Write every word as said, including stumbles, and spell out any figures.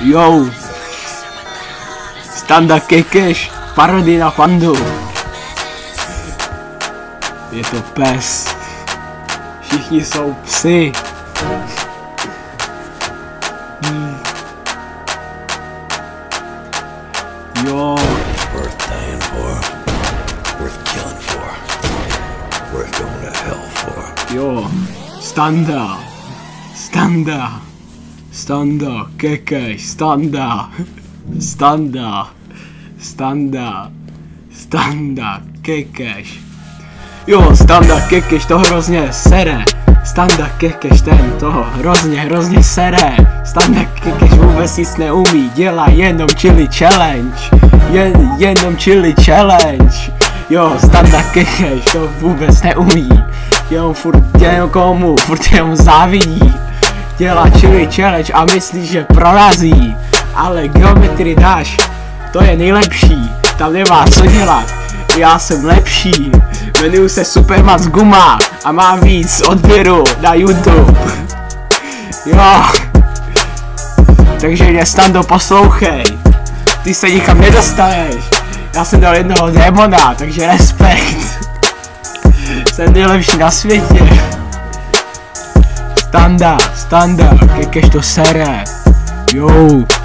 Jo. Standa Kekeš, parodie na pandu. Je to pes. Všichni jsou psy. Hmm. Jo. Worth dying for. Worth killing for. Worth going to hell for. Jo. Standa. Standa. Standa. Kekeš. Standa. Standa. Standa. Standa. Kekeš. Jo, Standa Kekeš to hrozně sere. Standa Kekeš ten toho hrozně, hrozně sere. Standa Kekeš vůbec nic neumí, dělá jenom chili challenge. Jen, jenom chili challenge. Jo, Standa Kekeš to vůbec neumí. Jenom furt jenom komu, furt jenom závidí. Dělá chili challenge a myslí, že prorazí. Ale geometrii dáš, to je nejlepší. Tam nemá co dělat, já jsem lepší. Jmenuji se Supermansss Guma a mám víc odběru na YouTube. Jo. Takže mě Stando poslouchej. Ty se nikam nedostaneš. Já jsem dal jednoho démona, takže respekt. Jsem nejlepší na světě. Standa, Standa, Kekeš to sere. Jo.